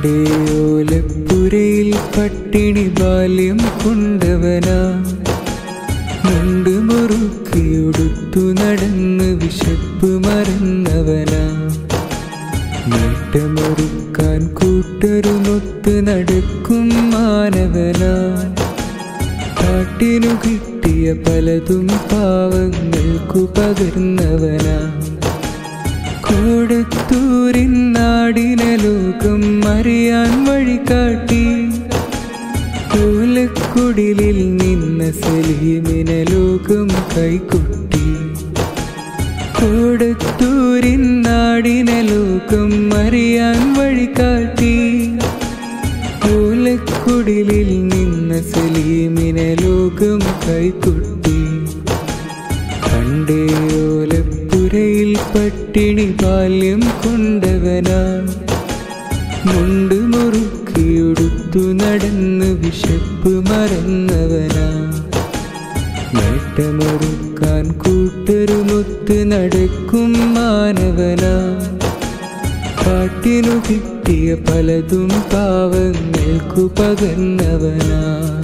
പണ്ടേ ഓലപ്പുരയിൽ പട്ടിണി ബാല്യം കൊണ്ടവനാ മുണ്ട് മുറുക്കിയൊടുത്തു നടന്ന് വിശപ്പ് മറന്നവനാ നേട്ടമൊരുക്കാൻ കൂട്ടരുമൊത്ത് നടക്കും മാനവനാ കാട്ടിനു കിട്ടിയ പലതും പാവങ്ങൾക്കു പകർന്നവനാ കോടത്തൂരിൻ നാടിന ലോകം അറിയാൻ വഴികാട്ടി ഓലക്കുടിലിൽ നിന്ന സലീമിന ലോകം കൈകൊട്ടി കോടത്തൂരിൻ നാടിന ലോകം അറിയാൻ വഴികാട്ടി ഓലക്കുടിലിൽ നിന്ന സലീമിന ലോകം കൈകൊട്ടി പണ്ടേ ഓലപ്പുരയിൽ പട്ടിണി ബാല്യം കൊണ്ടവനാ മുണ്ട് മുറുക്കിയൊടുത്തു നടന്ന് വിശപ്പ് മറന്നവനാ നേട്ടമൊരുക്കാൻ കൂട്ടരുമൊത്ത് നടക്കും മാനവനാ കാട്ടിനു കിട്ടിയ പലതും പാവങ്ങൾക്കു പകർന്നവനാ